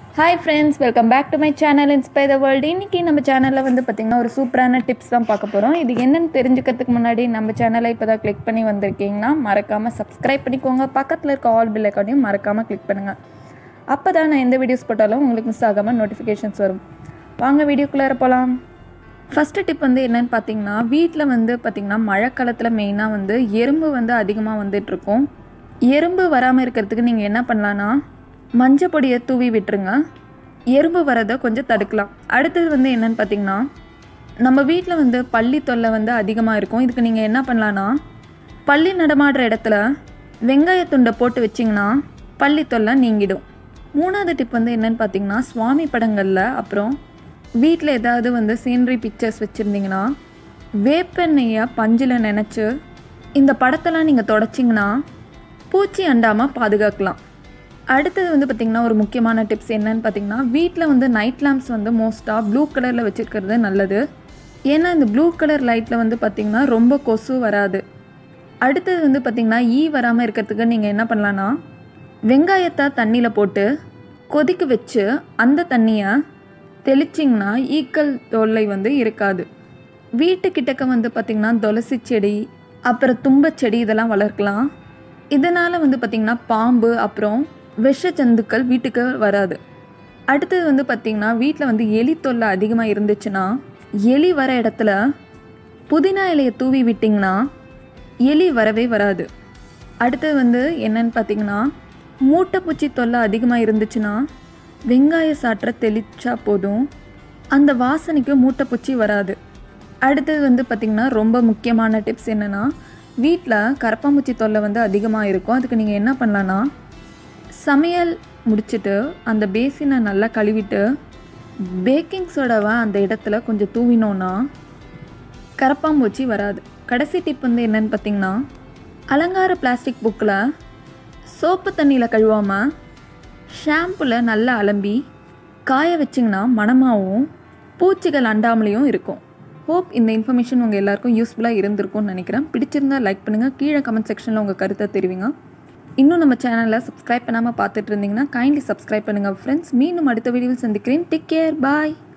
Hi friends, welcome back to my channel Inspire the World. இன்னைக்கு நம்ம சேனல்ல வந்து பாத்தீங்கன்னா ஒரு சூப்பரான டிப்ஸ் தான் பார்க்க போறோம். இது என்னன்னு தெரிஞ்சுக்கிறதுக்கு முன்னாடி நம்ம சேனலை இப்போதான் கிளிக் பண்ணி வந்திருக்கீங்கன்னா மறக்காம Subscribe பண்ணிக்கோங்க. பக்கத்துல இருக்க ஆல் பெல் ஐகானையும் மறக்காம கிளிக் பண்ணுங்க. அப்பதான் நான் எந்த வீடியோஸ் போட்டாலும் உங்களுக்கு மிஸ் ஆகாம நோட்டிஃபிகேஷன்ஸ் வரும். வாங்க வீடியோக்குள்ள போலாம். ஃபர்ஸ்ட் டிப் வந்து என்னன்னு பாத்தீங்கன்னா வீட்ல வந்து பாத்தீங்கன்னா மழை காலத்துல மெயினா வந்து எறும்பு வந்து அதிகமா வந்துட்டு இருக்கும். எறும்பு வராம இருக்கிறதுக்கு நீங்க என்ன பண்ணலாம்னா மஞ்சள் பொடியை தூவி விட்டுருங்க. எறும்பு வரதை கொஞ்சம் தடுக்கலாம். அடுத்தது வந்து என்னன்னு பார்த்தீங்கன்னா நம்ம வீட்டில் வந்து பள்ளி தொல்லை வந்து அதிகமாக இருக்கும். இதுக்கு நீங்கள் என்ன பண்ணலான்னா பள்ளி நடமாடுற இடத்துல வெங்காய துண்டை போட்டு வச்சிங்கன்னா பள்ளி தொல்லை நீங்கிடும். மூணாவது டிப் வந்து என்னன்னு பார்த்தீங்கன்னா சுவாமி படங்களில் அப்புறம் வீட்டில் ஏதாவது வந்து சீனரி பிக்சர்ஸ் வச்சுருந்தீங்கன்னா வேப்பெண்ணெயை பஞ்சில் நினச்சி இந்த படத்தெல்லாம் நீங்கள் தொடச்சிங்கன்னா பூச்சி அண்டாமல் பாதுகாக்கலாம். அடுத்தது வந்து பார்த்திங்கன்னா ஒரு முக்கியமான டிப்ஸ் என்னன்னு பார்த்திங்கன்னா வீட்டில் வந்து நைட் லேம்ப்ஸ் வந்து மோஸ்ட்டாக ப்ளூ கலரில் வச்சுருக்கிறது நல்லது. ஏன்னா இந்த ப்ளூ கலர் லைட்டில் வந்து பார்த்திங்கன்னா ரொம்ப கொசு வராது. அடுத்தது வந்து பார்த்திங்கன்னா வராமல் இருக்கிறதுக்கு நீங்கள் என்ன பண்ணலான்னா வெங்காயத்தை தண்ணியில் போட்டு கொதிக்க வச்சு அந்த தண்ணியை தெளிச்சிங்கன்னா ஈக்கள் தொல்லை வந்து இருக்காது. வீட்டுக்கிட்டக்க வந்து பார்த்திங்கன்னா துளசி செடி அப்புறம் தும்பச்செடி இதெல்லாம் வளர்க்கலாம். இதனால் வந்து பார்த்திங்கன்னா பாம்பு அப்புறம் விஷ ஜந்துக்கள் வீட்டுக்கு வராது. அடுத்தது வந்து பார்த்திங்கன்னா வீட்டில் வந்து எலி தொல்லை அதிகமாக இருந்துச்சுன்னா எலி வர இடத்துல புதினா இலையை தூவி விட்டிங்கன்னா எலி வரவே வராது. அடுத்தது வந்து என்னன்னு பார்த்திங்கன்னா மூட்டைப்பூச்சி தொல்லை அதிகமாக இருந்துச்சுன்னா வெங்காய சாற்றை தெளிச்சா போதும், அந்த வாசனைக்கு மூட்டைப்பூச்சி வராது. அடுத்தது வந்து பார்த்திங்கன்னா ரொம்ப முக்கியமான டிப்ஸ் என்னென்னா வீட்டில் கரப்பாம்பூச்சி தொல்லை வந்து அதிகமாக இருக்கும். அதுக்கு நீங்கள் என்ன பண்ணலான்னா சமையல் முடிச்சுட்டு அந்த பேசினை நல்லா கழுவிட்டு பேக்கிங் சோடாவை அந்த இடத்துல கொஞ்சம் தூவினோன்னா கரப்பாம்பூச்சி வராது. கடைசி டிப் வந்து என்னென்னு பார்த்திங்கன்னா அலங்கார பிளாஸ்டிக் புக்கில் சோப்பு தண்ணியில் கழுவாமல் ஷாம்புவில் நல்லா அலம்பி காய வச்சிங்கன்னா மணமாகவும் பூச்சிகள் அண்டாமலையும் இருக்கும். ஹோப் இந்த இன்ஃபர்மேஷன் உங்கள் எல்லாருக்கும் யூஸ்ஃபுல்லாக இருந்திருக்கும்னு நினைக்கிறேன். பிடிச்சிருந்தால் லைக் பண்ணுங்கள். கீழே கமெண்ட் செக்ஷனில் உங்கள் கருத்தை தெரிவிங்க. இன்னும் நம்ம சேனலில் சப்ஸ்கிரைப் பண்ணாமல் பார்த்துட்டு இருந்தீங்கன்னா கைண்ட்லி சப்ஸ்கிரைப் பண்ணுங்கள் ஃப்ரெண்ட்ஸ். மீண்டும் அடுத்த வீடியோவில் சந்திக்கிறேன். டேக் கேர், பாய்.